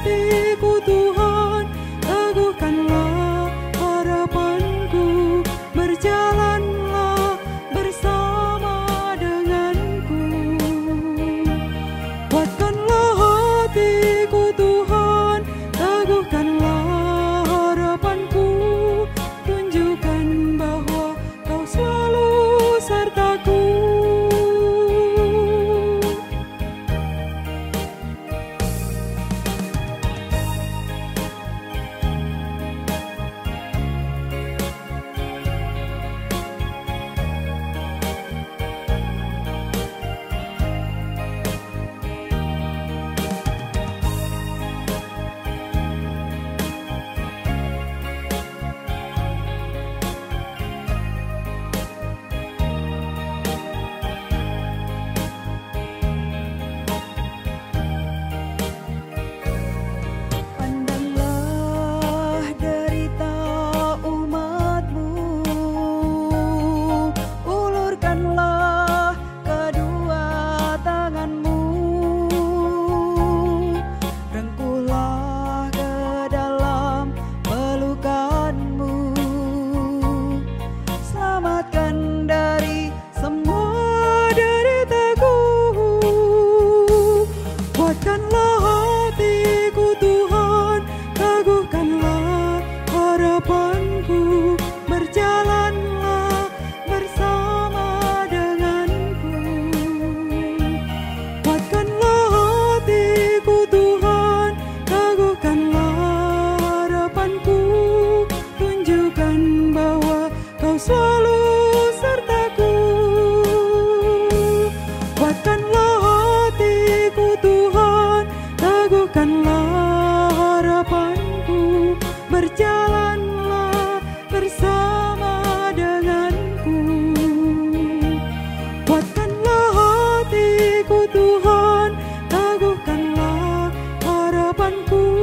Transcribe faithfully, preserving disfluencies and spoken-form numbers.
hatiku Tuhan, teguhkanlah harapanku, berjalanlah bersama denganku. Kuatkanlah hatiku Tuhan, teguhkanlah harapanku, tunjukkan bahwa Kau selalu sertaku. Pandanglah derita umat-Mu, ulurkanlah kedua tangan-Mu, rengkuhlah ke dalam pelukan-Mu, selamatkan dari semua deritaku. Kuatkanlah hatiku Tuhan, teguhkanlah harapanku, berjalanlah bersama denganku. Kuatkanlah hatiku Tuhan, teguhkanlah harapanku, tunjukkan bahwa Kau selalu sertaku. Kuatkanlah hatiku Tuhan, teguhkanlah harapanku, berjalanlah bersama denganku. Kuatkanlah hatiku Tuhan, teguhkanlah harapanku,